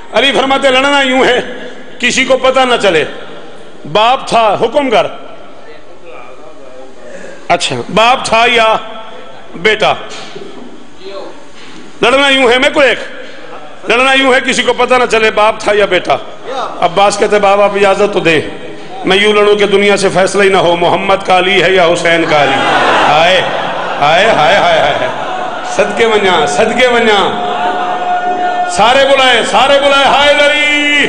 علی فرماتے لڑنا یوں ہے کسی کو پتہ نہ چلے، باپ تھا، حکم کر، اچھا باپ تھا یا بیٹا، لڑنا یوں ہے، میں کو ایک لڑنا یوں ہے کسی کو پتہ نہ چلے باپ تھا یا بیٹا۔ عباس کہتے بابا آپ اجازت تو دیں، میں یوں لڑوں کہ دنیا سے فیصلہ ہی نہ ہو محمد کا علی ہے یا حسین کا علی۔ ہائے ہائے ہائے ہائے ہائے، صدقے ونجا صدقے ونجا، سارے بلائے ہائے دری،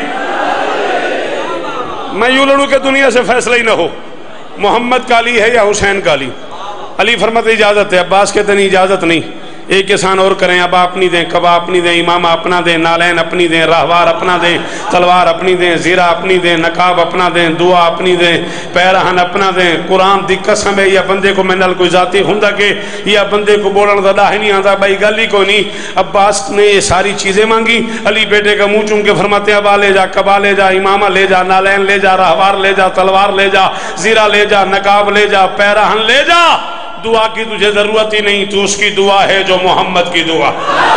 میں یوں لڑوں کہ دنیا سے فیصلہ ہی نہ ہو محمد کا علی ہے یا حسین کا علی۔ علی فرماتے اجازت ہے، عباس کہتے نہیں اجازت نہیں، ایک احسان اور کریں، اب اپنی دیں، کبا اپنی دیں، امامہ اپنا دیں، نالین اپنی دیں، راہوار اپنا دیں، تلوار اپنی دیں، زیرہ اپنی دیں، نقاب اپنا دیں، دعا اپنی دیں، پیرہن اپنا دیں۔ قرآن دی قسم ہے یا بندے کو میں نال کوئی ذاتی ہوندا کہ یا بندے کو بولن دا ڈاہ نہیں آتا، بھائی گل ہی کوئی نہیں۔ عباس نے یہ ساری چیزیں مانگی، علی بیٹے کا منہ چوم کے فرماتے ابا لے جا، کبا لے جا، امامہ لے جا، نالین لے جا، راہوار لے جا، تلوار لے جا، زیرہ لے جا، نقاب لے جا، پیرہن لے جا، دعا کی تجھے ضرورت ہی نہیں، تو اس کی دعا ہے جو محمد کی دعا۔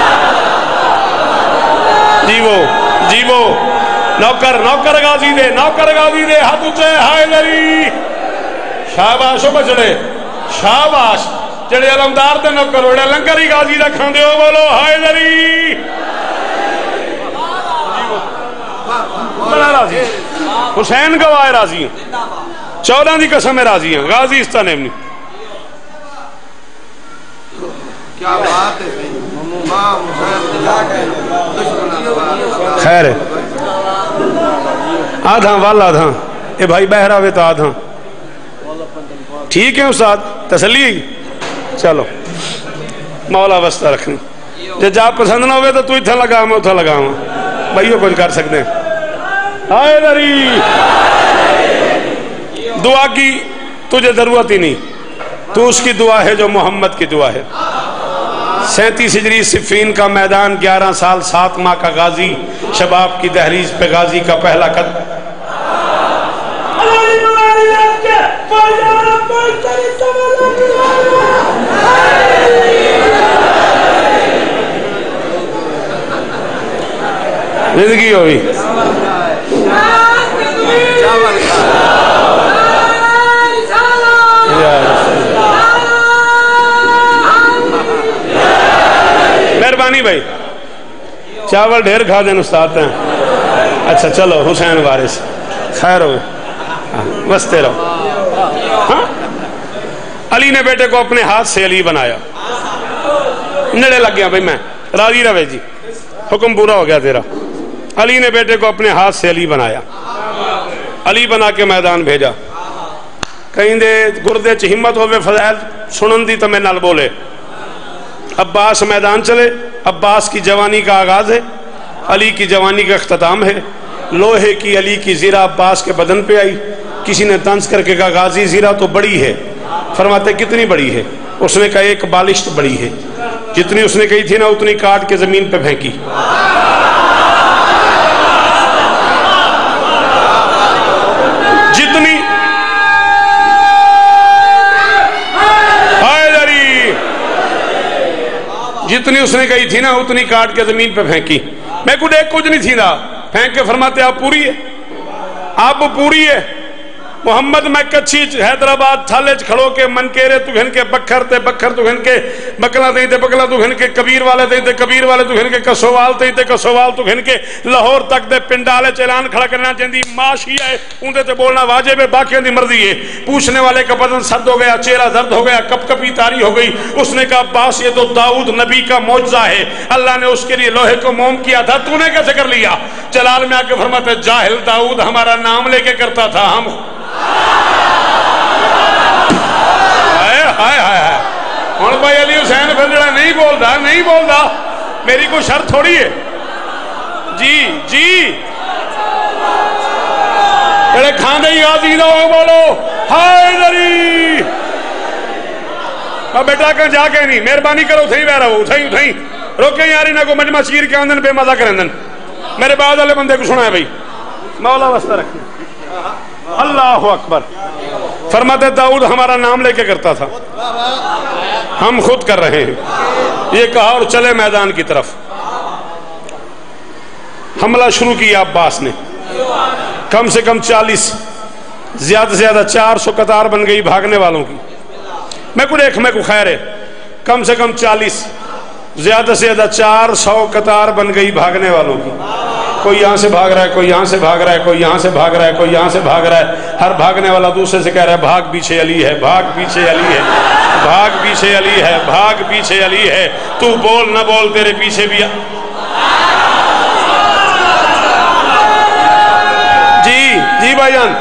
جی وہ نوکر غازی دے، نوکر غازی دے، ہاتھ اچھے ہائے لری، شاباش ہو بچڑے، شاباش جڑے علمدار دے نوکر وڑے لنگر ہی غازی رکھاں دے ہو، بولو ہائے لری۔ بڑا راضی حسین گواہ راضی ہیں، 14 دی قسم ہے راضی ہیں، غازی اس طرح نہیں۔ خیر ہے آدھاں والا آدھاں، اے بھائی بہرہ ہوئے تو آدھاں ٹھیک ہے استاد، تسلی چلو مولا وسطہ رکھنی، جے جا پسند نہ ہوئے تو تو اتھا لگا میں اتھا لگا میں بھائیو کچھ کر سکتے ہیں۔ ہائے دری دعا کی تجھے ضرورت ہی نہیں، تو اس کی دعا ہے جو محمد کی دعا ہے۔ 37 ہجری صفین کا میدان، 11 سال 7 ماہ کا غازی، شباب کی دہلیز پہ غازی کا پہلا قدم۔ زندگی ہوئی مہربانی بھائی، چاول ڈھیر کھا دیں استاد ہیں، اچھا چلو حسین وارث خیر ہو بستے رہو۔ ہاں علی نے بیٹے کو اپنے ہاتھ سے علی بنایا، نڑے لگ گیا بھائی میں راضی رہے جی، حکم پورا ہو گیا تیرا۔ علی نے بیٹے کو اپنے ہاتھ سے علی بنایا، علی بنا کے میدان بھیجا، کہیں دے گردے چ ہمت ہوئے فضائل سنن دی تو میں نال بولے۔ عباس میدان چلے، عباس کی جوانی کا آغاز ہے، علی کی جوانی کا اختتام ہے۔ لوہے کی علی کی زیرہ عباس کے بدن پہ آئی، کسی نے طنز کر کے کہا غازی زیرہ تو بڑی ہے، فرماتے کتنی بڑی ہے؟ اس نے کہا ایک بالشت بڑی ہے، جتنی اس نے کہی تھی نا اتنی کاٹ کے زمین پہ پھینکی۔ جتنی جتنی اس نے کہی تھی نا اتنی کاٹ کے زمین پہ پھینکی۔ میں کو دیکھ کچھ نہیں تھی نا، پھینک کے فرماتے آپ پوری ہے، آپ پوری ہے۔ محمد میں کچھی حیدرآباد تھالے کھڑو کے منکیرے تو گھن کے بکھر تے بکھر تو گھن کے بکلا دیں تے بکلا تو گھن کے کبیر والے دیں تے کبیر والے تو گھن کے کسوال دیں تے کسوال تو گھن کے لاہور تک دے پنڈالے چلان کھڑا کرنا جن دی معاشی ہے اندے تے بولنا واجب ہے، باقیاں دی مرضی ہے۔ پوچھنے والے کا بدن سرد ہو گیا، چہرہ زرد ہو گیا، کپ کپی تاری ہو گئی۔ اس نے کہا عباس یہ تو داؤد نبی کا معجزہ ہے، اللہ نے اس کے لیے لوہے کو موم کیا تھا، تو نے کیسے کر لیا؟ جلال میں آ کے فرماتے جاہل داؤد ہمارا نام لے کے کرتا تھا، ہم ہوں بھائی علی حسین پھر جڑا نہیں بولدا میری کوئی شرط تھوڑی ہے جی جڑے کھاندے ہی غازی نہ ہو بولو ہائے دری۔ بیٹا کہاں جا کے نہیں، مہربانی کرو اتھائی بہ رہو، اتھائی روکیں یاری نہ کو مجمع شیر کے آندن بے مزہ کرندن۔ میرے بعد والے بندے کو سنا ہے بھائی، مولا واسطہ رکھیں۔ اللہ اکبر۔ فرماتے داؤد ہمارا نام لے کے کرتا تھا، ہم خود کر رہے ہیں، یہ کہا اور چلے میدان کی طرف۔ حملہ شروع کیا عباس نے، کم سے کم 40 زیادہ سے زیادہ 400 قطار بن گئی بھاگنے والوں کی، میں کو خیر ہے، کم سے کم 40 زیادہ سے زیادہ 400 قطار بن گئی بھاگنے والوں کی، کوئی یہاں سے بھاگ رہا ہے، کوئی یہاں سے بھاگ رہا ہے، کوئی یہاں سے بھاگ رہا ہے، کوئی یہاں سے بھاگ رہا ہے، ہر بھاگنے والا دوسرے سے کہہ رہا ہے بھاگ پیچھے علی ہے، بھاگ پیچھے علی ہے، بھاگ پیچھے علی ہے، بھاگ پیچھے علی ہے، تو بول نہ بول تیرے پیچھے بھی جی بھائی جان،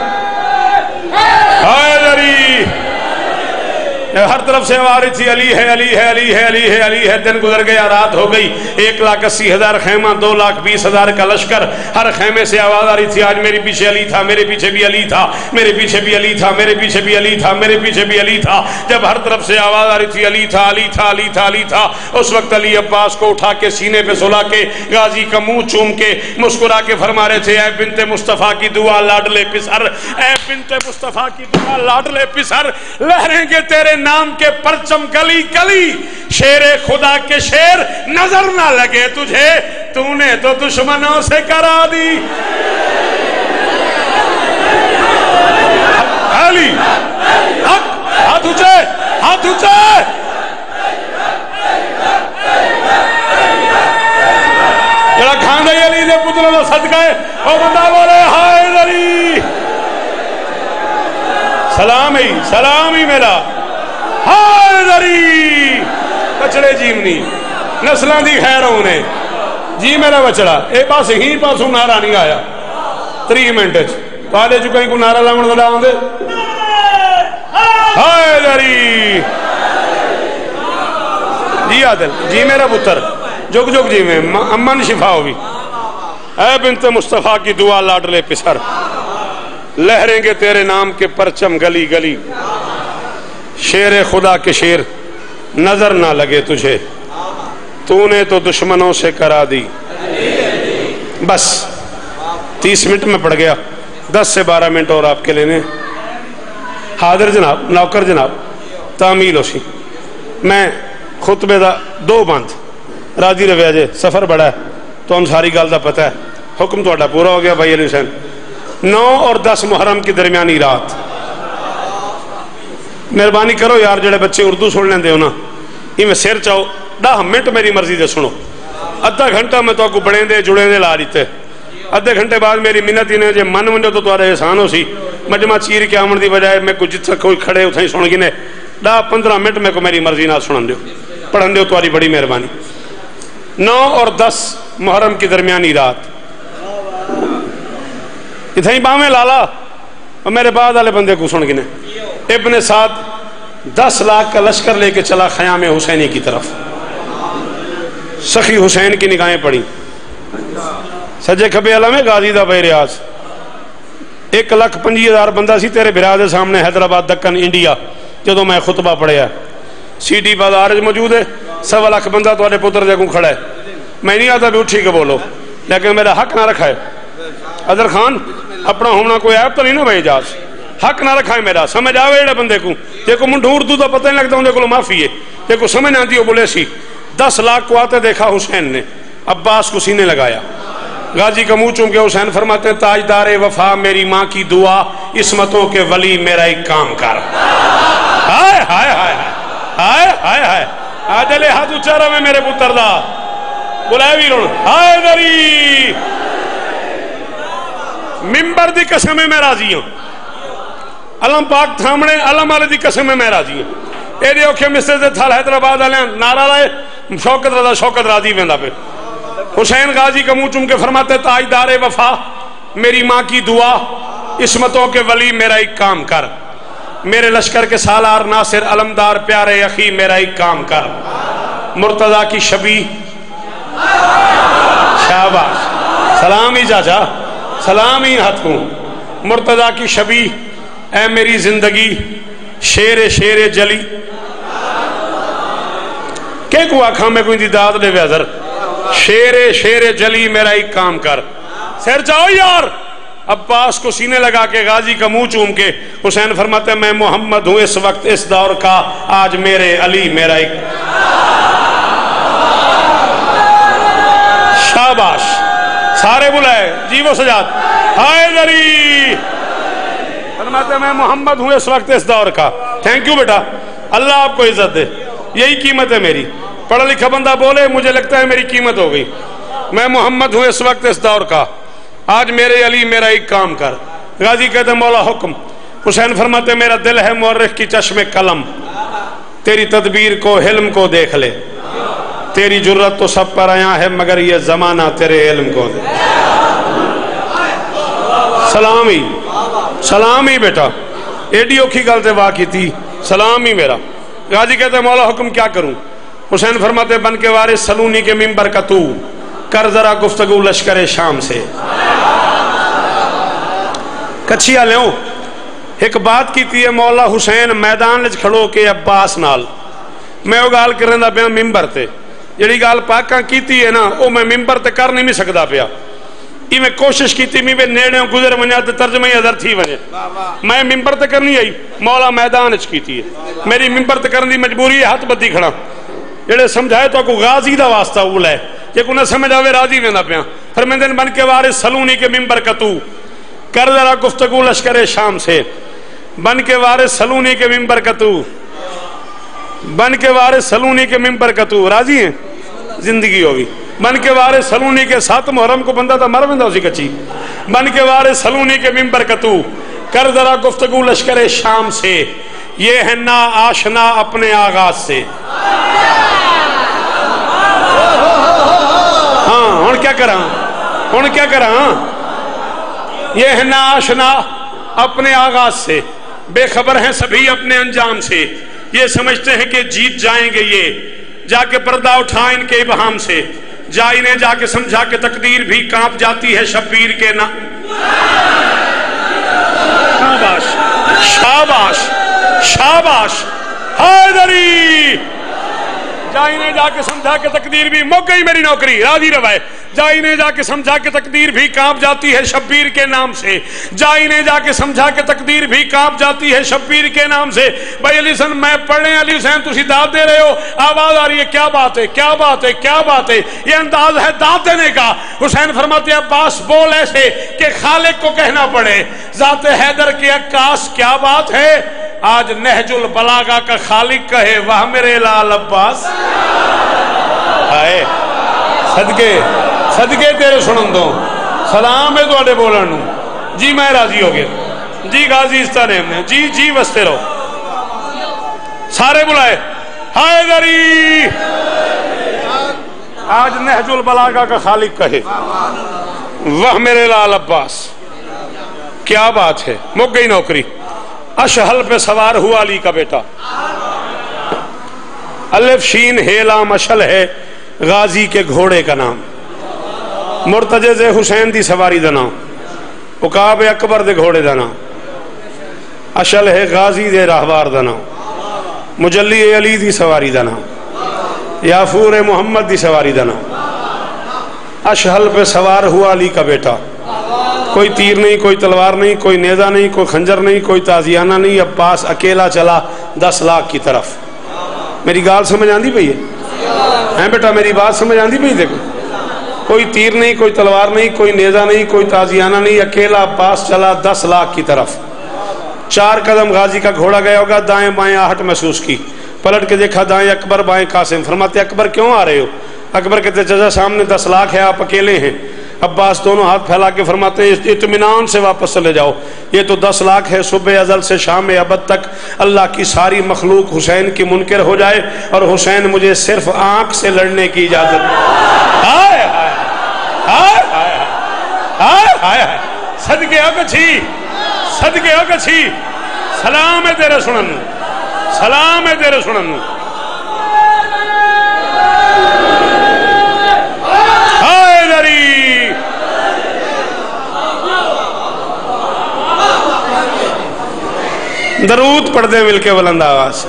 حیدری ہر طرف سے آواز تھی علی ہے علی ہے علی ہے علی ہے علی ہے، دن گزر گیا، رات ہو گئی، 1,80,000 خیمہ، 2,20,000 کا لشکر، ہر خیمے سے آواز آ رہی تھی آج میرے پیچھے علی تھا، میرے پیچھے بھی علی تھا، میرے پیچھے بھی علی تھا، میرے پیچھے بھی علی تھا، میرے پیچھے بھی علی تھا۔ جب ہر طرف سے آواز آ رہی تھی علی تھا علی تھا علی تھا علی تھا، اس وقت علی عباس کو اٹھا کے سینے پہ سلا کے غازی کا منہ چوم کے مسکرا کے فرما رہے تھے، اے بنت مصطفیٰ کی دعا لاڈلے پسر، اے بنت مصطفیٰ کی دعا لاڈلے پسر، لہریں گے تیرے نام کے پرچم گلی گلی، شیر خدا کے شیر نظر نہ لگے تجھے، تو نے تو دشمنوں سے کرا دی۔ علی حق، ہاتھ اونچے، ہاتھ اونچے، جڑا کھاندے علی دے پتروں دا صدقہ ہے او بندہ بولے ہائے علی، سلام ہی میرا حیدری، بچڑے جیمنی نسلان دی خیر ہونے جی میرا بچڑا، اے پاس ہی پاسوں نعرہ نہیں آیا 3 منٹ تو آدھے جو کہیں کو نعرہ لامن دلا ہوں دے حیدری جی عادل جی میرا پتر جگ جگ جی میں امن شفا ہوئی، اے بنت مصطفیٰ کی دعا لاڈلے پسر، لہریں گے تیرے نام کے پرچم گلی گلی، شیر خدا کے شیر نظر نہ لگے تجھے، تو نے تو دشمنوں سے کرا دی۔ بس 30 منٹ میں پڑ گیا، 10 سے 12 منٹ اور آپ کے لینے۔ حاضر جناب، نوکر جناب، تعمیل ہو سی میں خطبے دا 2 بند راضی رویا جے، سفر بڑا ہے تو ہم ساری گل دا پتہ ہے، حکم توڑا پورا ہو گیا بھائی علی حسین۔ 9 اور 10 محرم کی درمیانی رات، مہربانی کرو یار جڑے بچے اردو سن لیں دے ہونا ہی میں سیر چاہو 10 منٹ میری مرضی دے سنو، ادھا گھنٹہ میں تو کو بڑھیں دے جڑیں دے لا دیتے، ادھے گھنٹے بعد میری منت ہی نے جے من ونجو تو تارے احسان ہو سی، مجمع چیر کے آمن دی بجائے میں کو جتھا کوئی کھڑے اتھا ہی سن گنے 10-15 منٹ میں کو میری مرضی نہ سنن دیو، پڑھن دیو تاری بڑی مہربانی۔ 9 اور 10 محرم کی درمیانی رات، اتھا ہی باہمیں لالا اور میرے بعد والے بندے کو سن گنے، ابن سعد 10 لاکھ کا لشکر لے کے چلا خیام حسینی کی طرف، سخی حسین کی نگاہیں پڑی، سجے کھبے علم ہے غازی دا بے ریاض، 1,25,000 بندہ سی تیرے بھرا دے سامنے حیدرآباد دکن انڈیا، جدو میں خطبہ پڑھیا سی ڈی بازار موجود ہے، 1.25 لاکھ بندہ تو پتر جگہ کھڑا ہے، میں نہیں آتا بھی اٹھی کے بولو، لیکن میرا حق نہ رکھا ہے عدر خان، اپنا ہونا کوئی عیب تو نہیں نا بھائی جاز، حق نہ رکھا ہے میرا، سمجھ آوے ایڈے بندے کو، جے کو منڈو اردو تو پتہ نہیں لگتا ہوں جے کو معافی ہے، جے کو سمجھ آتی ہو بولے سی، 10 لاکھ کو آتے دیکھا حسین نے، عباس کو سینے لگایا، غازی کا منہ چوم کے حسین فرماتے ہیں تاجدار وفا میری ماں کی دعا، عصمتوں کے ولی میرا ایک کام کر، ہائے ہائے ہائے ہائے ہائے ہائے، آجلے ہاتھ اچھا رہا میں میرے پتر دا، بلائے بھی رون، ہائے دری ممبر دی قسم میں راضی ہوں، علم پاک تھامنے علم والے دی قسم میں راضی ہوں، اے دے اوکھے مصر سے تھال حیدرآباد آلے نعرہ لائے شوکت راضی ویندہ پہ، حسین غازی کا منہ چوم کے فرماتے تاجدار وفا میری ماں کی دعا، عصمتوں کے ولی میرا ایک کام کر، میرے لشکر کے سالار ناصر علمدار پیارے اخی میرا ایک کام کر، مرتضی کی شبی، شاباش سلامی چاچا سلامی ہاتھ کو، مرتضی کی شبی اے میری زندگی شیر شیر جلی، کہ کو آنکھاں میں کوئی دیداد لے ویزر، شیر شیر جلی میرا ایک کام کر، سیر جاؤ یار، عباس کو سینے لگا کے غازی کا منہ چوم کے حسین فرماتے ہیں میں محمد ہوں اس وقت اس دور کا، آج میرے علی میرا ایک، شاباش سارے بلائے جی وہ سجاد حیدری فرماتے میں محمد ہوں اس وقت اس دور کا. تھینک یو بیٹا, اللہ آپ کو عزت دے, یہی قیمت ہے میری. پڑھا لکھا بندہ بولے مجھے لگتا ہے میری قیمت ہو گئی. میں محمد ہوں اس وقت اس دور کا, آج میرے علی میرا ایک کام کر. غازی کہتے مولا حکم. حسین فرماتے میرا دل ہے مورخ کی چشم قلم, تیری تدبیر کو حلم کو دیکھ لے, تیری جرت تو سب پر آیا ہے مگر یہ زمانہ تیرے علم کو دے. سلامی سلامی بیٹا, ایڈیو کی گل سے واقعی تھی, سلام ہی میرا. غازی کہتے ہیں مولا حکم کیا کروں. حسین فرماتے بن کے وارث سلونی کے ممبر کا تو کر ذرا گفتگو لشکر شام سے. کچھیا لیوں ایک بات کی ہے مولا حسین میدان لچ کھڑو کے عباس نال, میں وہ گال کرنے دا پیا ممبر تے, جڑی گال پاکاں کیتی ہے نا وہ میں ممبر تے کر نہیں سکدا پیا. یہ میں کوشش کی میں نیڑوں گزر ونجا تے ترجمہ ہی ادھر تھی وجے, میں ممبر تے کرنی آئی, مولا میدان اچ کیتی ہے, میری ممبر تے کرنے دی مجبوری ہے, ہاتھ بدی کھڑا. جڑے سمجھائے تو کو غازی دا واسطہ اول ہے, جے کو نہ سمجھ آوے راضی ویندا پیا. فرمیندے بن کے وارث سلونی کے ممبر کا تو کر ذرا گفتگو لشکر شام سے. بن کے وارث سلونی کے ممبر کا تو, بن کے وارث سلونی کے ممبر کا تو, راضی ہیں زندگی ہوگی. بن کے وارث سلونی کے 7 محرم کو بندہ تھا مر بندہ اسی کچی. بن کے وارث سلونی کے ممبر کا تو کر ذرا گفتگو لشکر شام سے, یہ ہے نا آشنا اپنے آغاز سے. ہاں ہن کیا کراں, ہن کیا کراں. یہ ہے نا آشنا اپنے آغاز سے, بے خبر ہیں سبھی اپنے انجام سے. یہ سمجھتے ہیں کہ جیت جائیں گے, یہ جا کے پردہ اٹھائیں ان کے ابہام سے. جا انہیں جا کے سمجھا کہ تقدیر بھی کانپ جاتی ہے شبیر کے نا. شاباش شاباش شاباش حیدری. جا انہیں جا کے سمجھا کہ تقدیر بھی مک گئی میری نوکری, راضی روائے. جا انہیں جا کے سمجھا کہ تقدیر بھی کانپ جاتی ہے شبیر کے نام سے. جا انہیں جا کے سمجھا کہ تقدیر بھی کانپ جاتی ہے شبیر کے نام سے. بھائی علی حسین میں پڑھنے علی حسین تسی داد دے رہے ہو, آواز آ رہی ہے کیا بات ہے کیا بات ہے کیا بات ہے. یہ انداز ہے داد دینے کا. حسین فرماتے ہیں عباس بول ایسے کہ خالق کو کہنا پڑے, ذات حیدر کی عکاس کیا بات ہے. آج نہج البلاغہ کا خالق کہے واہ میرے لال عباس. آئے صدقے صدقے تیرے سنن دو, سلام ہے تو بولن نو. جی میں راضی ہو گیا. جی غازی اس طرح نے جی جی وستے رہو. سارے بلائے حیدری. آج نہج البلاغہ کا خالق کہے واہ میرے لال عباس کیا بات ہے. مک گئی نوکری. اشہل پہ سوار ہوا علی کا بیٹا. الف شین ہیلا مشل ہے غازی کے گھوڑے کا نام. مرتجز حسین دی سواری دا نام, عقاب اکبر دے گھوڑے دا نام. اشل ہے غازی دے راہوار دا نام, مجلی علی دی سواری دا نام, یافور محمد دی سواری دا نام. اشہل پہ سوار ہوا علی کا بیٹا, کوئی تیر نہیں کوئی تلوار نہیں کوئی نیزہ نہیں کوئی خنجر نہیں کوئی تازیانہ نہیں. عباس اکیلا چلا 10 لاکھ کی طرف. میری گال سمجھ آندی پئی ہے بیٹا, میری بات سمجھ آندی پئی. دیکھو کوئی تیر نہیں کوئی تلوار نہیں کوئی نیزہ نہیں کوئی تازیانہ نہیں, اکیلا عباس چلا 10 لاکھ کی طرف. 4 قدم غازی کا گھوڑا گیا ہوگا, دائیں بائیں آہٹ محسوس کی, پلٹ کے دیکھا دائیں اکبر بائیں قاسم. فرماتے اکبر کیوں آ رہے ہو. اکبر کہتے چچا سامنے 10 لاکھ ہے آپ اکیلے ہیں. عباس دونوں ہاتھ پھیلا کے فرماتے ہیں اطمینان سے واپس چلے جاؤ, یہ تو 10 لاکھ ہے. صبح ازل سے شام ابد تک اللہ کی ساری مخلوق حسین کی منکر ہو جائے اور حسین مجھے صرف آنکھ سے لڑنے کی اجازت. ہائے ہائے ہائے ہائے ہائے ہائے ہائے. صدقے ہو کچھی صدقے ہو کچھی. سلام ہے تیرے سنن, سلام ہے تیرے سنن. درود پڑھ دیں مل کے بلند آواز.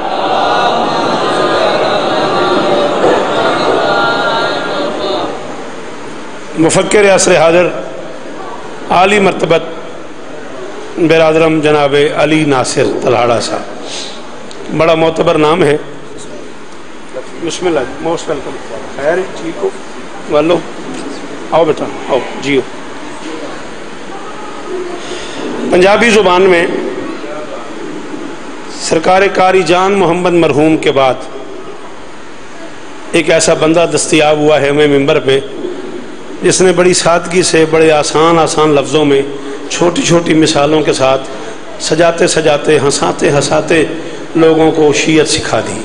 مفکر عصر حاضر عالی مرتبت برادرم جناب علی ناصر تلہاڑا صاحب, بڑا معتبر نام ہے. بسم اللہ, موسٹ ویلکم. خیر ٹھیک ہو والو آؤ بیٹا آؤ جیو. پنجابی زبان میں سرکار قاری جان محمد مرحوم کے بعد ایک ایسا بندہ دستیاب ہوا ہے ہمیں ممبر پہ جس نے بڑی سادگی سے بڑے آسان لفظوں میں چھوٹی چھوٹی مثالوں کے ساتھ سجاتے سجاتے ہنساتے ہنساتے لوگوں کو شیعت سکھا دی.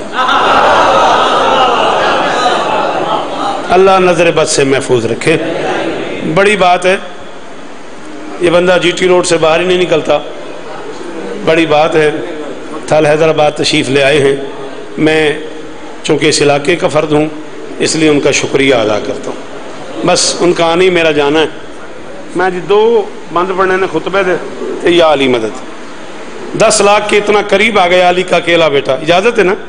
اللہ نظر بد سے محفوظ رکھے. بڑی بات ہے، یہ بندہ جی ٹی روڈ سے باہر ہی نہیں نکلتا. بڑی بات ہے، تھل حیدرآباد تشریف لے آئے ہیں. میں چونکہ اس علاقے کا فرد ہوں اس لیے ان کا شکریہ ادا کرتا ہوں. بس ان کا آنا ہی میرا جانا ہے. میں جی 2 بند پڑھنے نے خطبے دے تے یا علی مدد 10 لاکھ کے اتنا قریب آ گیا. علی کا اکیلا بیٹا، اجازت ہے نا؟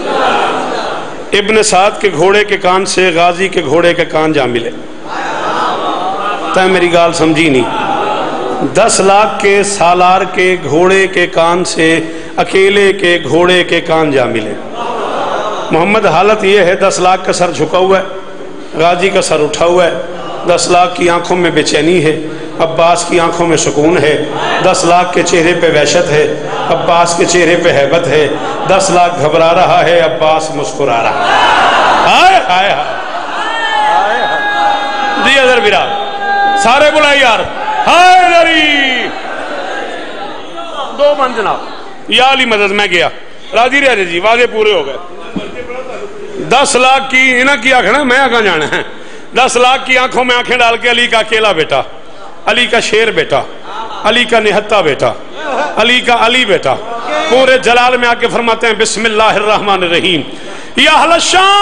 ابن سعد کے گھوڑے کے کان سے غازی کے گھوڑے کے کان جا ملے. تاں میری گال سمجھی نہیں. 10 لاکھ کے سالار کے گھوڑے کے کان سے اکیلے کے گھوڑے کے کان جا ملے. محمد حالت یہ ہے 10 لاکھ کا سر جھکا ہوا ہے، غازی کا سر اٹھا ہوا ہے. 10 لاکھ کی آنکھوں میں بے چینی ہے، عباس کی آنکھوں میں سکون ہے. 10 لاکھ کے چہرے پہ وحشت ہے، عباس کے چہرے پہ ہیبت ہے. 10 لاکھ گھبرا رہا ہے، عباس مسکرا رہا ہے. ہائے ہائے ہائے جی ادھر برا سارے بلائی یار. ہائے دری 2 بند جناب یا علی مدد. میں گیا راضی رہے جی، واضح پورے ہو گئے. 10 لاکھ کی انہیں کی آنکھنا میں آگاں جانا ہے. 10 لاکھ کی آنکھوں میں آنکھیں ڈال کے علی کا اکیلا بیٹا، علی کا شیر بیٹا، علی کا نہتا بیٹا، علی کا علی بیٹا پورے جلال میں آ کے فرماتے ہیں بسم اللہ الرحمن الرحیم. یا اہل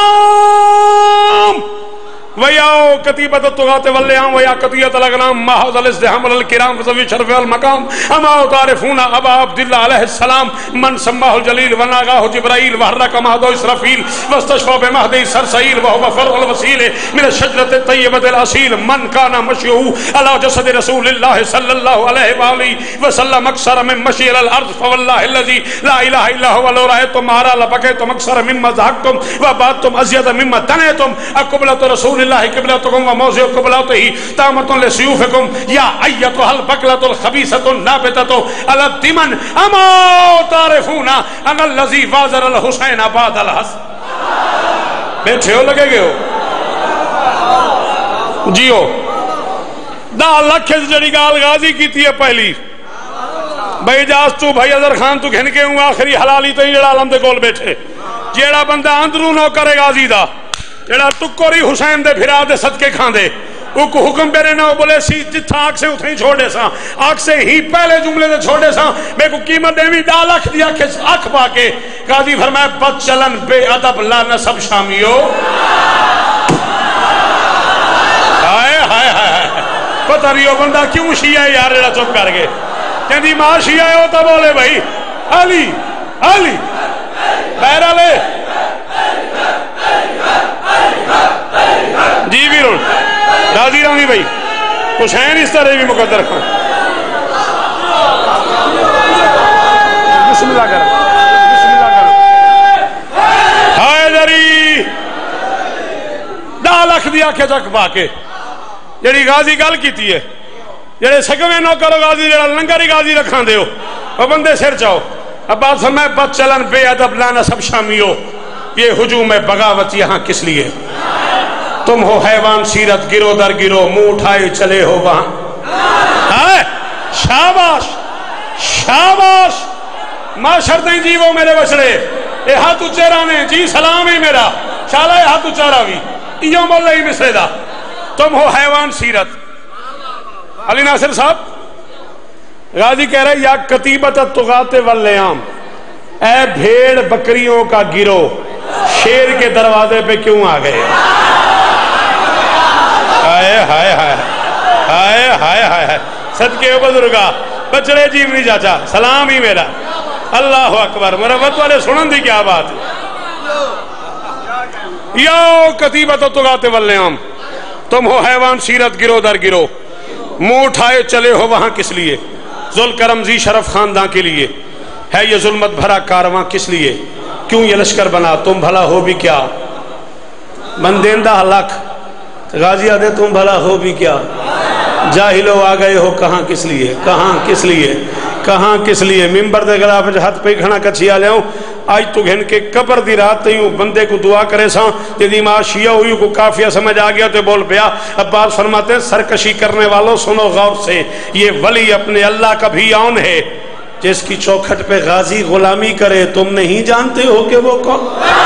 الشام وَيَا كَتِيبَةَ الطُّغَاةِ وَاللِّعَامِ وَيَا قَطِيَّةَ الْأَغْنَامِ مَا هَذَا الِازْدِحَامُ الْكِرَامُ وَذَوِي الشَّرْفِ وَالْمَقَامِ أَمَا تَعْرِفُونَ أَبَا عَبْدِ اللَّهِ عَلَيْهِ السَّلَامِ مَنْ سَمَّاهُ الْجَلِيلُ وَنَاغَاهُ جِبْرَائِيلُ وَحَرَّكَ مَهْدَهُ إِسْرَافِيلُ وَاسْتَشْفَى بِمَهْدِهِ السَّرْسَيِيلُ وَهُوَ فَرْعُ الْوَسِيلِ مِنَ الشَّجْرَةِ الطَّيِّبَةِ الْأَصِيلِ مَنْ كَانَ مَشْيُهُ عَلَى جَسَدِ رَسُولِ اللَّهِ صَلَّى اللَّهُ عَلَيْهِ وَآلِهِ وَسَلَّمَ أَكْثَرَ مِن مَشْيِ عَلَى الْأَرْضِ فَوَاللَّهِ الَّذِي لَا إِلَهَ إِلَّا هُوَ لَوْ رَأَيْتُمْ مَارًا لَبَكَيْتُمْ أَكْثَرَ مِمَّا ضَحِكْتُمْ وَبَاتُمْ أَزْيَدَ مِمَّا تَنَيْتُمْ أَقْبَلَةُ رَسُولِ اللَّهِ قِبْلَتُكُمْ وَمَوْضِعُ قِبْلَتِهِ تَامَةٌ لِسُيُوفِكُمْ يَا أَيَّتُهَا الْبَقْلَةُ الْخَبِيثَةُ النَّابِتَةُ عَلَى الدِّمَنِ أَمَا تَعْرِفُونَ أَنَّ الَّذِي فَازَرَ الْحُسَيْنَ بَعْدَ الْحَسَنِ. بیٹھے ہو لگے گئے ہو جیو. 10 لاکھ جڑی گال غازی کی تھی پہلی بھائی جاز تو بھائی اظہر خان تو گھن کے ہوں آخری حلالی تو جڑا عالم دے کول بیٹھے جیڑا بندہ اندروں نو کرے غازی دا جڑا ٹکوری حسین دے بھرا دے صدقے کھان دے وہ کو حکم پیرے نہ بولے سی جتھا آنکھ سے اتھیں چھوڑے ساں آنکھ سے ہی پہلے جملے دے چھوڑے ساں میں کو قیمت دیوی 10 لاکھ دیا کہ آنکھ پا کے غازی فرمائے بد چلن بے ادب لا نسب شامیو. ہائے ہائے ہائے پتہ رہیو بندہ کیوں شیعہ ہے یار جڑا چپ کر گئے کہندی ماں شیعہ ہو تو بولے بھائی علی علی بہرحال جی ویرون راضی رانی بھائی حسین اس طرح بھی مقدر خان بسم اللہ کرو بسم اللہ کرو. حیدری 10 لاکھ دیا کہ تک پا کے جڑی غازی گل کیتی ہے جڑے سکویں نو کرو غازی جڑا لنگر ہی غازی رکھاں دے ہو وہ بندے سر چاہو. عباس فرمائے بد چلن بے ادب لانا سب شامیو یہ ہجوم بغاوت یہاں کس لیے؟ تم ہو حیوان سیرت گرو در گرو منہ اٹھائے چلے ہو وہاں. شاباش شاباش معاشر دیں جی وہ میرے بچڑے اے ہاتھ اچھرانے جی سلام ہی میرا شالا اے ہاتھ اچھارا بھی ایوں مولا ہی مسئلے دا. تم ہو حیوان سیرت. علی ناصر صاحب غازی کہہ رہے یا کتیبت الطغاة واللیام اے بھیڑ بکریوں کا گروہ شیر کے دروازے پہ کیوں آ گئے؟ ہائے ہائے ہائے ہائے ہائے ہائے صدقے بزرگا بچڑے جیونی چاچا سلام ہی میرا. اللہ اکبر مربت والے سنن دی کیا بات ہے. یا کتیبت الطغاة واللیام تم ہو حیوان سیرت گروہ در گروہ منہ اٹھائے چلے ہو وہاں کس لیے؟ ذوالکرم ذی شرف خاندان کے لیے ہے یہ ظلمت بھرا کارواں کس لیے؟ کیوں یہ لشکر بنا تم بھلا ہو بھی کیا؟ بندیندہ لکھ غازی آدھے تم بھلا ہو بھی کیا، جاہلو آ گئے ہو کہاں کس لیے، کہاں کس لیے، کہاں کس لیے۔ ممبر دے گلا پہ ہاتھ پہ کھڑا کچھی آ لیاؤں، آج تو گھن کے قبر دی رات تیوں بندے کو دعا کرے ساں جدی ماں شیعہ ہوئی کو کافیہ سمجھ آ گیا تو بول پیا۔ عباس فرماتے ہیں سرکشی کرنے والوں سنو غور سے، یہ ولی اپنے اللہ کا بھی آن ہے، جس کی چوکھٹ پہ غازی غلامی کرے تم نہیں جانتے ہو کہ وہ کون؟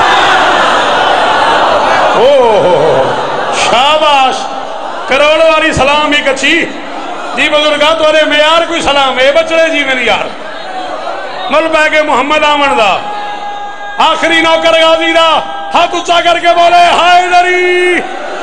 شاباش، کروڑ والی سلام بھی کچھی جی بزرگاں تو ارے میار کوئی سلام ہے بچڑے جی میری یار مل بیگے محمد آمن دا آخری نوکر غازی دا ہاتھ اچھا کر کے بولے حیدری،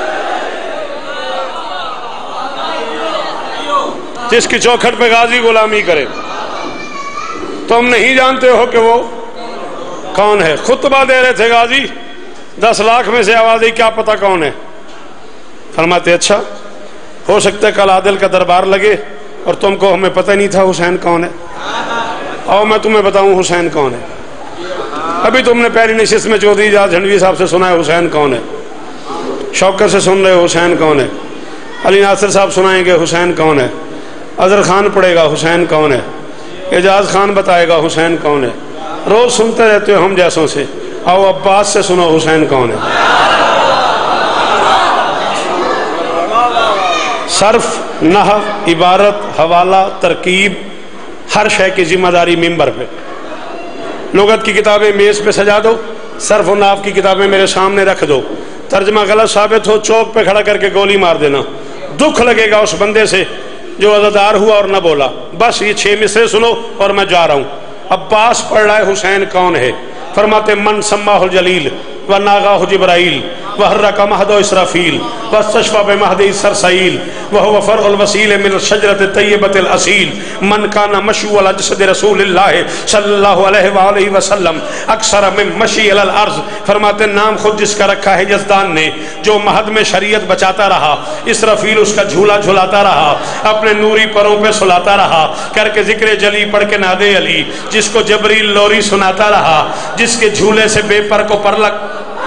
جس کی چوکھٹ پہ غازی غلامی کرے تم نہیں جانتے ہو کہ وہ کون ہے۔ خطبہ دے رہے تھے غازی، 10 لاکھ میں سے آواز دی کیا پتہ کون ہے؟ فرماتے اچھا ہو سکتا ہے کل عادل کا دربار لگے اور تم کو ہمیں پتہ نہیں تھا حسین کون ہے، اور میں تمہیں بتاؤں حسین کون ہے۔ ابھی تم نے پہلی نشست میں چودھری اجاز جھنڈوی صاحب سے سنا ہے حسین کون ہے، شوکت سے سن رہے ہو حسین کون ہے، علی ناصر صاحب سنائیں گے حسین کون ہے، اظہر خان پڑھے گا حسین کون ہے، اعجاز خان بتائے گا حسین کون ہے، روز سنتے رہتے ہو ہم جیسوں سے، آؤ عباس سے سنو حسین کون ہے۔ صرف، نحو، عبارت، حوالہ، ترکیب، ہر شے کی ذمہ داری ممبر پہ۔ لغت کی کتابیں میز پہ سجا دو، صرف و نحو کی کتابیں میرے سامنے رکھ دو، ترجمہ غلط ثابت ہو چوک پہ کھڑا کر کے گولی مار دینا، دکھ لگے گا اس بندے سے جو عزادار ہوا اور نہ بولا۔ بس یہ 6 مصرے سنو اور میں جا رہا ہوں۔ عباس پڑھ رہا ہے حسین کون ہے، فرماتے من سماہ الجلیل وناغاہ جبرائیل وحرک مہد اسرافیل واستشفى بمہد سرسائیل وهو فرع الوسیل من الشجرة الطیبة الاصیل من کان مشو علی جسد رسول اللہ صلی اللہ علیہ وآلہ وسلم اکثر من مشی علی الارض۔ فرماتے نام خود جس کا رکھا ہے یزدان نے، جو مہد میں شریعت بچاتا رہا، اسرافیل اس کا جھولا جھلاتا رہا، اپنے نوری پروں پہ سلاتا رہا، کر کے ذکر جلی پڑھ کے نادے علی، جس کو جبریل لوری سناتا رہا، جس کے جھولے سے بے پر کو پر لگ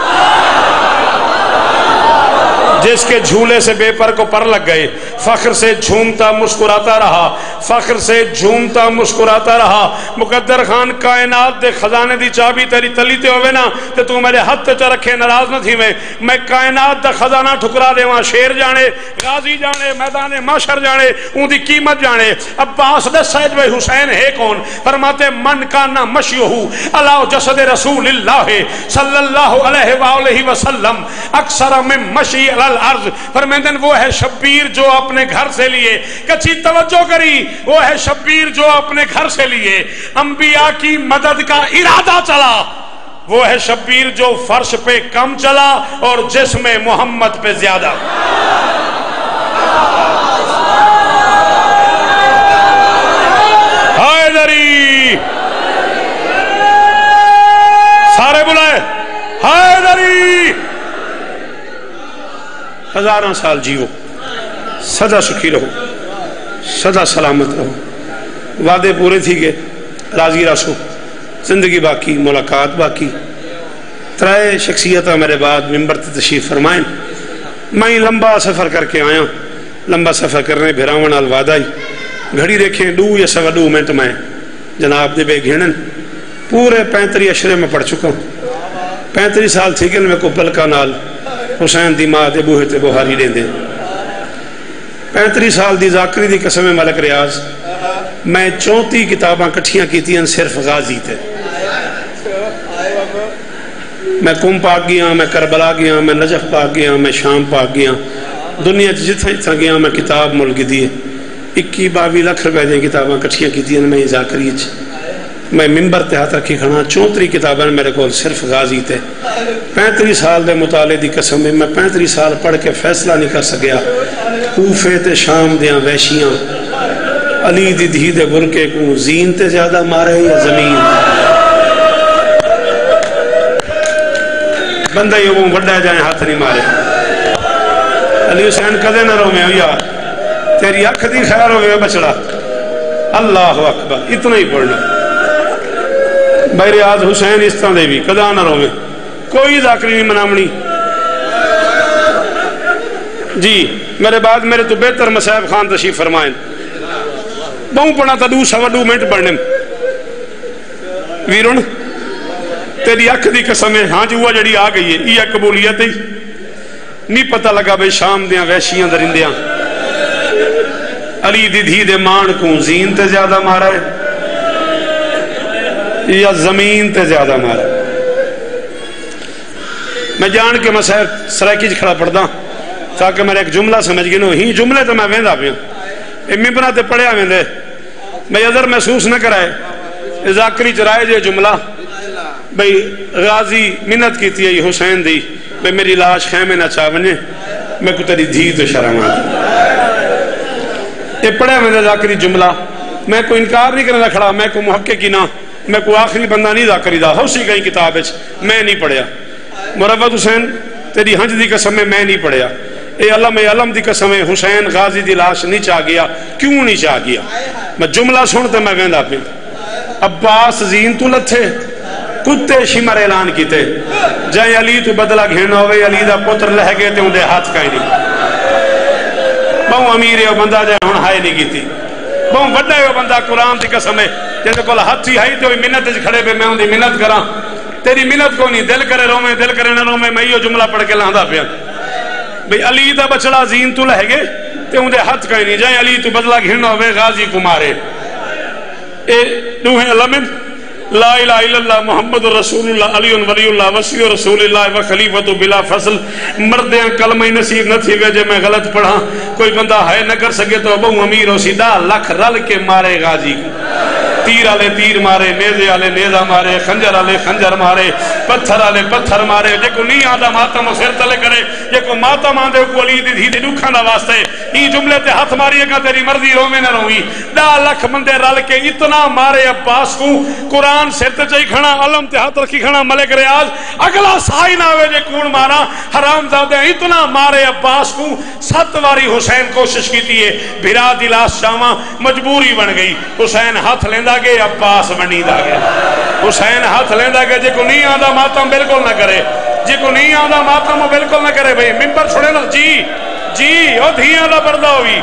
جس کے جھولے سے بے پر کو پر لگ گئے، فخر سے جھومتا مسکراتا رہا، فخر سے جھومتا مسکراتا رہا۔ مقدر خان کائنات دے خزانے دی چابی تیری تلی تے ہوئے نا تے تو میرے ہاتھ تے رکھے ناراض نہ تھی میں کائنات دا خزانہ ٹھکرا دے وہاں، شیر جانے، غازی جانے، میدان معاشر جانے، اون دی قیمت جانے۔ عباس دے سید بھائی حسین ہے کون؟ فرماتے من کانا مشیہو علی جسد رسول اللہ صلی اللہ علیہ وآلہ وسلم اکثر من مشی علی الارض۔ فرمیندن وہ ہے شبیر جو اپنے گھر سے لیے، کچھی توجہ کری، وہ ہے شبیر جو اپنے گھر سے لیے انبیاء کی مدد کا ارادہ چلا، وہ ہے شبیر جو فرش پہ کم چلا اور جسم محمد پہ زیادہ۔ حیدری، سارے بلائے حیدری، ہزاراں سال جیو، سدا سکھی رہو، سدا سلامت رہو، وعدے پورے تھی گئے، راضی رسو، زندگی باقی، ملاقات باقی۔ 3 شخصیتہ میرے بعد ممبر تے تشریف فرمائیں۔ میں لمبا سفر کر کے آیا، لمبا سفر کرنے بھراون الوادائی گھڑی دیکھیں 2 یا 2.25 منٹ میں جناب دے بے گھنن پورے 35 اشرے میں پڑھ چکا ہوں۔ 35 سال تھی کہ میں کو پلکا نال حسین دی ماں دے بوہے تے بہاری دے دے 35 سال دی ذاکری دی قسم ملک ریاض میں 34 کتاباں کٹھیاں کیتیاں صرف غازی تے۔ میں قم پاک گیا، میں کربلا گیا، میں نجف پاک گیا، میں شام پاک گیا، دنیا جتھا گیا میں کتاب ملک دیئے 21-22 لاکھ روپے دیں کتاباں کٹھیاں کیتیاں میں ذاکری میں ممبر تے ہاتھ رکھی کھڑا 34 کتابیں میرے کو صرف غازی تے۔ 35 سال دے مطالعے دی قسم میں 35 سال پڑھ کے فیصلہ نہیں کر سکیا کوفے تے شام دیاں وحشیاں علی دی دھی دے برکے کو زین تے زیادہ مارے یا زمین۔ بندہ یہ وہ بڑھا جائیں ہاتھ نہیں مارے۔ علی حسین کدے نہ رو میں ہو یار تیری اکھ دی خیر ہوئے بچڑا، اللہ اکبر، اتنا ہی پڑھنا۔ بھائی ریاض حسین اس طرح دے بھی کدا نہ رو میں کوئی ذاکری نہیں منامنی۔ جی میرے بعد میرے تو بہتر مسائب خان تشریف فرمائیں بہوں پڑھا تا 2 منٹ پڑھنے ویرون تیری اکھ دی قسم ہے ہاں جی وہ جڑی آ گئی ہے یہ قبولیت ہی نہیں پتہ لگا بھئی شام دیاں ویشیاں درندیاں علی دی دھی دے مان کو زین تے زیادہ مارا ہے یا زمین تے زیادہ مارا ہے میں جان کے مسائل سرائکی کھڑا پڑھدا تاکہ میرے ایک جملہ سمجھ گئے نو ہی جملے تو میں ویندہ بھی ہوں ممبرہ تے پڑھیا ویندے میں ادھر محسوس نہ کرائے ذاکری چرائے جے جملہ بھئی غازی منت کی تھی حسین دی بھئی میری لاش خیمے نہ چاونے میں کو تیری دھی تو شرم آتی یہ پڑھے میں ذاکری جملہ میں کو انکار نہیں کرنا کھڑا میں کو محقق کی نہ میں کو آخری بندہ نہیں ذاکری دا ہو سی گئی کتاب میں نہیں پڑھیا مروت حسین تیری ہنج دی قسم میں نہیں پڑھیا اے علم دی قسم حسین غازی دی لاش نہیں چاہ گیا کیوں نہیں چاہ گیا میں جملہ سنتے میں ویندہ پہ عباس زین تو لتھے کتے شمر اعلان کیتے جائیں علی تو بدلہ گھینا ہوئے علی دا پتر لہ گئے تے اندے ہاتھ کہیں نہیں بہوں امیر ہے وہ بندہ جائے ہون ہائے نہیں کیتی بہوں بڑا ہے وہ بندہ قرآن دی قسم ہے جیسے کل ہاتھ ہی ہائی تے ہوئی منت کھڑے پہ میں ہوں دی منت کراں تیری منت کو نہیں دل کرے رومے دل کرے نہ رومے میں یہ جملہ پڑھ کے لاندہ پیا بھئی علی دا بچڑا زین تو لہ گئے تے اندے ہاتھ کہیں نہیں جائیں علی تو بدلہ گھینا ہوئے غازی کو مارے اے دوہیں علم لا الہ الا اللہ محمد رسول اللہ علی ولی اللہ وسیع رسول اللہ و خلیفت بلا فصل مردیاں کلمہ نصیب نہ تھی ویجے میں غلط پڑھا کوئی بندہ ہے نہ کر سکے تو ابو امیر ہو سیدھا لکھ رل کے مارے غازی تیر آلے تیر مارے نیزے آلے نیزہ مارے خنجر آلے خنجر مارے پتھر آلے پتھر مارے جے کو نہیں آدھا ماتم و سر تلے کرے جے کو ماتم آدھے کو علی دی دھی دکھاں دا واسطے یہ جملے تے ہاتھ ماری گا تیری مرضی رو میں نہ روئی دا لکھ مندے رل کے اتنا مارے عباس کو قرآن سر تے چاہی کھڑا علم تے ہاتھ رکھی کھڑا ملک ریاض اگلا سائی نہ ہوئے جے کون مارا حرام زادے اتنا مارے عباس کو 7 واری حسین کوشش کی تھی بھرا دلاس شاما مجبوری بن گئی حسین ہاتھ لیندہ گے عباس بنی دا گے حسین ہاتھ لیندہ گے جے کو نہیں آدھا ماتم بالکل نہ کرے جے کو نہیں آدھا ماتم بالکل نہ کرے بھئی ممبر چھوڑے نا جی او دھیاں دا پردہ ہوئی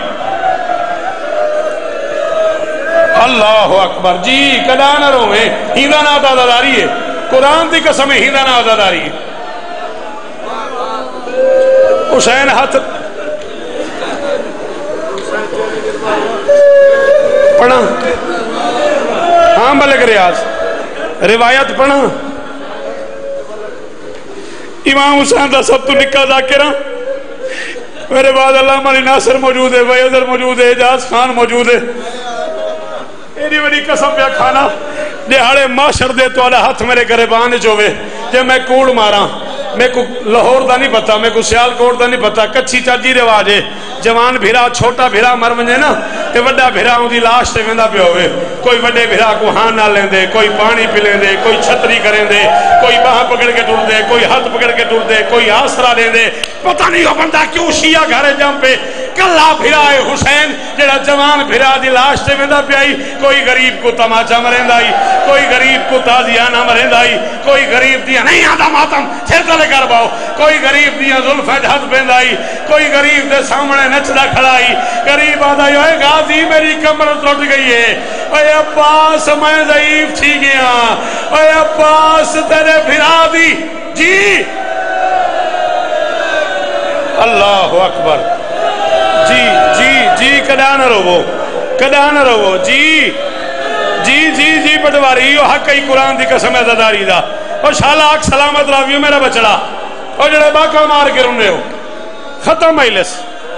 اللہ اکبر جی کدا نہ روے ہیندہ نہ عزاداری ہے قرآن دی قسم ہیندہ نہ عزاداری ہے حسین ہاتھ پڑھا ہاں ملک ریاض روایت پڑھا امام حسین دا سب تو نکا ذاکرہ میرے بعد علامہ علی ناصر موجود ہے ویدر موجود ہے اعجاز خان موجود ہے ایڈی بڑی قسم پہ کھانا دیہاڑے معاشر دے تو آلہ ہاتھ میرے گریبان چوے جب میں کوڑ مارا میں کو لاہور دا نہیں پتا میں کو سیال کوٹ دا نہیں پتا کچھی چاجی رواج ہے جوان بھیرا چھوٹا بھیرا مر ونجے نا تے وڈا بھیرا ہوں دی لاش تے ویندہ پہ ہوئے کوئی وڈے بھیرا کو ہاں نہ لیں دے کوئی پانی پی لیں دے کوئی چھتری کریں دے کوئی باہ پکڑ کے ٹور دے کوئی ہاتھ پکڑ کے ٹور دے کوئی آسرا لیں دے پتہ نہیں ہو بندہ کیوں شیعہ گھرے جام پہ کلا بھیرا ہے حسین جڑا جوان بھیرا دی لاش تے ویندہ پہ آئی کوئی غریب کو تماچا مرین دائی کوئی غریب کو تازیانہ مرین دائی کوئی غریب دیا نہیں آدھا ماتم چھر تلے کر باؤ کوئی غریب دیا ظلفہ جہد بیندائی کوئی غریب دے سامنے نچدہ کھڑائی غریب آدھا یو ہے غازی میری کمر ٹوٹ گئی ہے اے عباس میں ضعیف تھی گیا اے عباس تیرے بھرا دی جی اللہ اکبر جی جی جی کدا نہ رو جی جی جی جی پٹواری یہ حق ہی قرآن دی قسم عزاداری دا اور شالا آگ سلامت راویو میرا بچڑا اور جڑے باقا مار کے رنے ہو ختم مجلس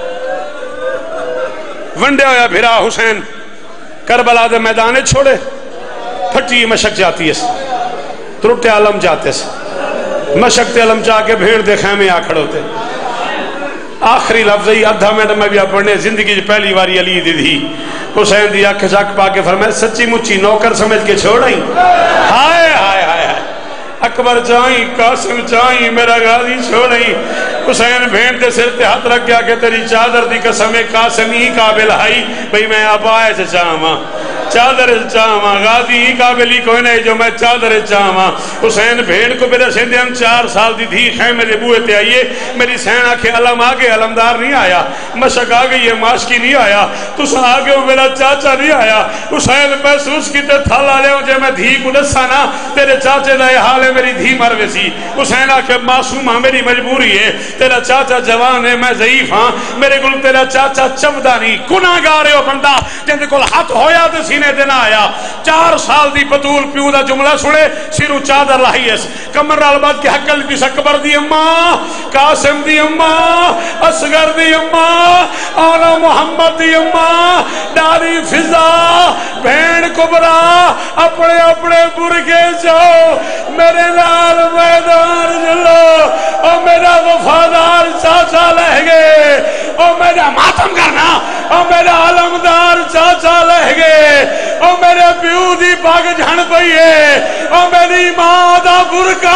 ونڈے ہویا بھرا حسین کربلا دے میدانے چھوڑے پھٹی مشک جاتی ہے ترٹے علم جاتے سے مشک تے علم جا کے بھیڑ دے خیمے آکھڑ ہوتے آخری لفظی ادھا منٹ میں بھی پڑھنے زندگی جو پہلی واری علی دی دی حسین دی اکھ جاک پا کے فرمائے سچی مچی نوکر سمجھ کے چھوڑائی ہائے ہائے ہائے اکبر چاہیں قاسم چاہیں میرا غازی چھوڑائی حسین بھین دے سر تے ہاتھ رکھ گیا کہ تیری چادر دی قسم قاسم ہی قابل ہائی بھئی میں اب آئے سے چاہاں چادر چاواں غازی قابلی کوئی نہیں جو میں چادر چاواں حسین بھیڑ کو میرے سندھن 4 سال دی تھی خیمے دے بوئے تے آئیے میری سین آکھے علم آگے علمدار نہیں آیا مشک آگے یہ ماشکی نہیں آیا تُس آگے میرا چاچا نہیں آیا حسین محسوس کی تے تھالا لے جے میں دھی کو دسانا تیرے چاچے دائے حالے میری دھی مر ویسی حسین آکھے معصوم ہاں میری مجبوری ہے تیرا چاچا جوان ہے میں ضعیف ہاں میرے گل تیرا چاچا چمدہ نہیں گناہگار ہو بندہ جن دے کل ہاتھ ہویا تے سینے دے نہ آیا 4 سال دی بطول پیو دا جملہ سنے سیرو چادر لائی اس کمر الباد کی حقل دی سکبر دی اماں قاسم دی اماں اصغر دی اماں اولا محمد دی اماں داری فضا بین کبرا اپنے اپنے برگے جاؤ میرے نال میدان جلو اور میرا وفادار چاچا لہ گئے اور میرا ماتم کرنا اور میرا علمدار چاچا لہ گئے اور میرے پیو دی باگ جھن پئیے اور میری ماں دا برکا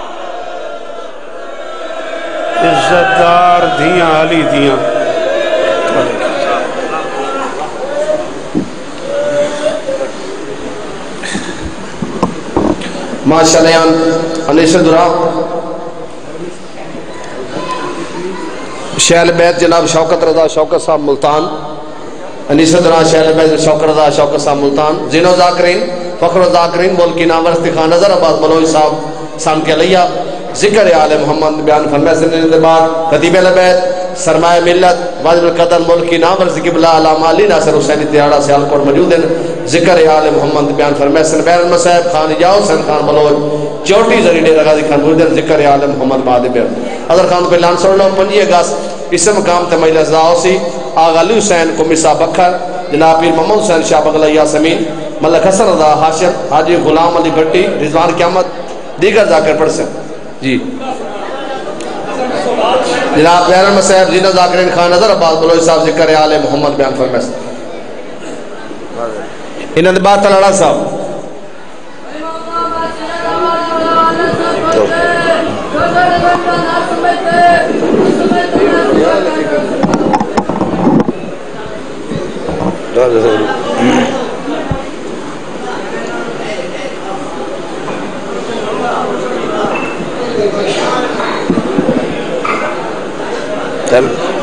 عزتدار دھیاں علی دھیاں ماشاءاللہ انیس درہ شہل بیت جناب شوکت رضا شوکت صاحب ملتان انیس درہ شہل بیت شوکت رضا شوکت صاحب ملتان زینو ذاکرین فخر ذاکرین ملکی نامرستی خان نظر عباس بلوئی صاحب سام کے لئیہ ذکر آل محمد بیان فرمائے سنین دبار قدیب البیت سرمایہ ملت واجب القدر ملکی نامرستی قبلہ علامہ علی ناصر حسینی تیارہ سیال کوٹ موجود ہیں ذکر آل محمد بیان فرمائے سن بیر المصیب خان جاؤ سن خان بلوئی چوٹی ذریعے رغازی خان موجود ہیں ذکر آل محمد بعد بیر حضر خان کو اعلان سن لو 5 اگست اس مقام تے مجلس دعوسی آغا علی حسین کو مسا بکھر جناب پیر محمد حسین شاہ بغلہ یاسمین ملک حسن رضا حاشم حاجی غلام علی بھٹی رضوان قیامت دیگر ذاکر پڑھ سن جی جناب بیر المصیب زینو ذاکرین خان نظر عباس بلوئی صاحب ذکر آل محمد بیان فرمائے انہوں نے بات تلڑا صاحب چل